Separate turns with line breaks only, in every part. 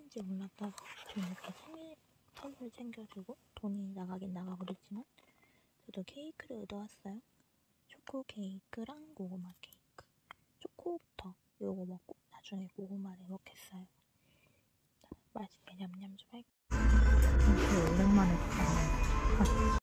생일인지 몰랐다가 지금 이렇게 생일 선물 챙겨주고 돈이 나가긴 나가버렸지만 저도 케이크를 얻어왔어요. 초코 케이크랑 고구마 케이크. 초코부터 요거 먹고 나중에 고구마를 먹겠어요. 맛있게 냠냠 좀 할게요. 이렇게 오랜만에 봤어요.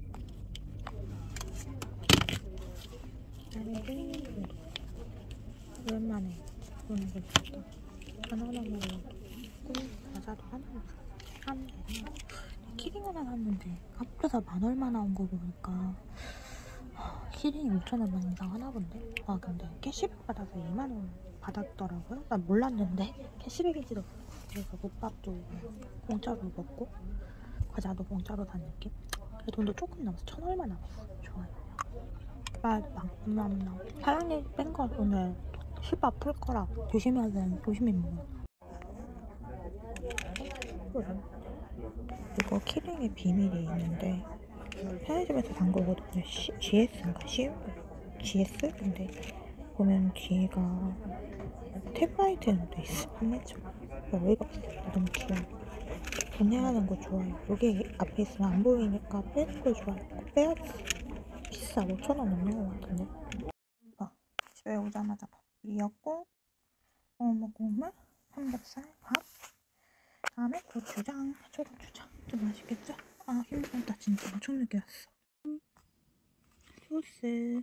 오랜만에 보는 거 있었다. 바나나 먹으려고 과자도 하나 샀는데 키링 하나 샀는데 합쳐서 10,000얼마 나온 거 보니까 키링이 5,000원 이상 하나 본데? 아 근데 캐시백 받아서 20,000원 받았더라고요? 난 몰랐는데 캐시백인지도 모르고. 그래서 국밥도 공짜로 먹고 과자도 공짜로 산 느낌? 돈도 조금 남았어. 1,000얼마 남았어. 좋아요. 맛있다. 사장님 뺀 거 오늘 10바 풀 거라 조심히 먹어. 이거 키링의 비밀이 있는데 편의점에서 산 거거든요. GS인가? GS? 근데 보면 뒤가 탭라이트는 돼 있어. 판매점. 어이가 없어. 너무 귀여워. 분해하는 거 좋아요. 여기 앞에 있으면 안 보이니까 빼는 거 좋아요. 꼭 빼야지. 비싸. 5,000원 넘는 거 같은데. 집에 오자마자 밥이었고 국물, 삼겹살, 밥, 다음에 고추장, 초고추장. 좀 맛있겠죠? 아 힘들다 진짜. 엄청 늦게 왔어. 소스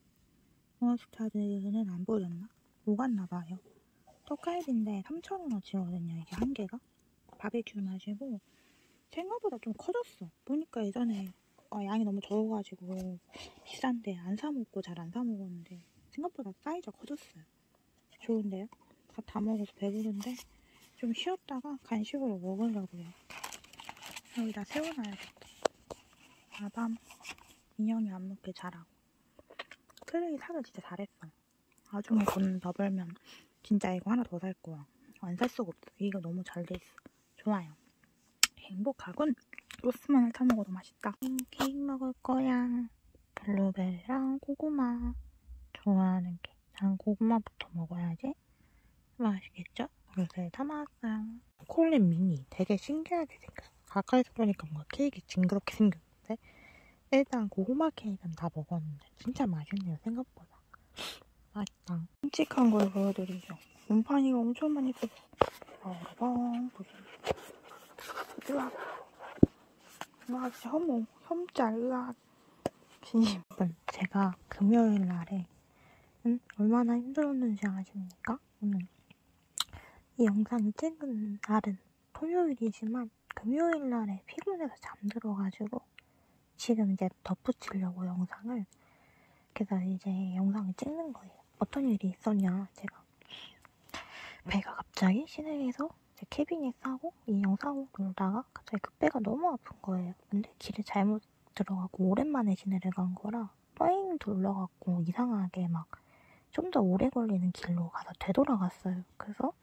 머스타드는 안 보였나? 녹았나봐요. 떡갈비인데 3,000원어치거든요. 이게 한 개가. 바베큐 맛이고 생각보다 좀 커졌어. 보니까 예전에 양이 너무 적어가지고 비싼데 안 사먹고 잘 안 사먹었는데 생각보다 사이즈가 커졌어요. 좋은데요? 밥 다 먹어서 배부른데 좀 쉬었다가 간식으로 먹으려고요. 여기다 세워놔야겠다. 아밤 인형이 안 먹게 잘하고. 트레이 사길 진짜 잘했어. 나중에 돈 더 벌면 진짜 이거 하나 더 살 거야. 안 살 수가 없어. 이거 너무 잘 돼 있어. 좋아요. 행복하군. 로스만 타 먹어도 맛있다. 케이크 먹을 거야. 블루베리랑 고구마. 좋아하는 게. 난 고구마부터 먹어야지. 맛있겠죠? 그래서 담았어요. 콜린 미니. 되게 신기하게 생겼어. 가까이서 보니까 뭔가 케이크 징그럽게 생겼는데 일단 고구마 케이크는 다 먹었는데 진짜 맛있네요. 생각보다. 맛있다. 끔찍한 걸 보여드리죠. 곰팡이가 엄청 많이 뜯어. 보세요. 으악. 으악, 혐오. 혐짤, 으악. 진심. 제가 금요일 날에 얼마나 힘들었는지 아십니까? 오늘 이 영상을 찍은 날은 토요일이지만 금요일 날에 피곤해서 잠들어가지고 지금 이제 덧붙이려고 영상을. 그래서 이제 영상을 찍는 거예요. 어떤 일이 있었냐. 제가 배가 갑자기 시내에서 제 캐비닛 사고 인형 사고 놀다가 갑자기 그 배가 너무 아픈 거예요. 근데 길을 잘못 들어가고 오랜만에 시내를 간 거라 떠잉 돌려갖고 이상하게 막 좀 더 오래 걸리는 길로 가서 되돌아갔어요. 그래서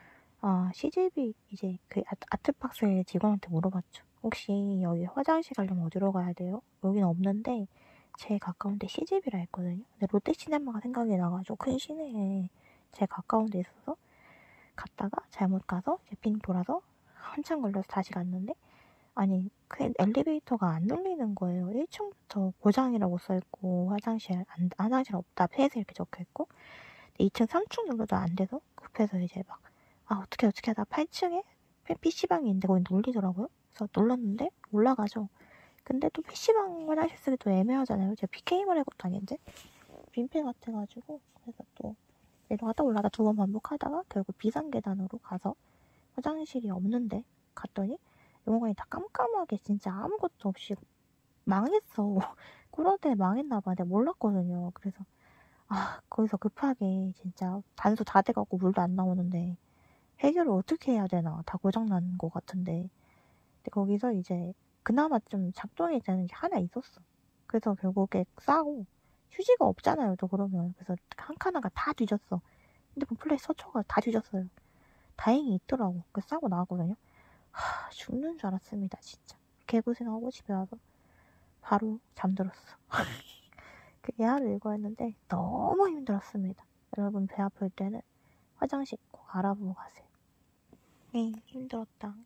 CGV 이제 그 아트박스의 직원한테 물어봤죠. 혹시 여기 화장실 가려면 어디로 가야 돼요? 여기는 없는데 제일 가까운데 CGV라 했거든요. 근데 롯데시네마가 생각이 나가지고 큰 시내에 제일 가까운 데 있어서 갔다가 잘못 가서 이제 빙 돌아서 한참 걸려서 다시 갔는데 아니 그 엘리베이터가 안 눌리는 거예요. 1층부터 고장이라고 써있고 화장실 없다 폐쇄 이렇게 적혀있고 2층 3층 눌러도 안 돼서 급해서 이제 막 어떻게 하다 8층에 PC방이 있는데 거기 눌리더라고요. 그래서 눌렀는데 올라가죠. 근데 또 PC방 화장실 쓰기도 애매하잖아요. 제가 PK만 할 것도 아닌데 빈패 같아가지고 그래서 또 내려갔다 올라다 2번 반복하다가 결국 비상계단으로 가서 화장실이 없는데 갔더니 영화관이 다 깜깜하게 진짜 아무것도 없이 망했어. 그런데 망했나봐. 내가 몰랐거든요. 그래서 거기서 급하게 진짜 단수 다 돼갖고 물도 안 나오는데 해결을 어떻게 해야 되나. 다 고장난 것 같은데. 근데 거기서 이제 그나마 좀 작동이 되는 게 하나 있었어. 그래서 결국에 싸고 휴지가 없잖아요. 또 그러면. 그래서 한 칸아가 다 뒤졌어. 핸드폰 플레이 서초가 다 뒤졌어요. 다행히 있더라고. 그래서 싸고 나왔거든요. 죽는 줄 알았습니다. 진짜. 개고생하고 집에 와서 바로 잠들었어. 그 예하를 읽어했는데 너무 힘들었습니다. 여러분 배 아플 때는 화장실 꼭 알아보고 가세요. 네, 힘들었다.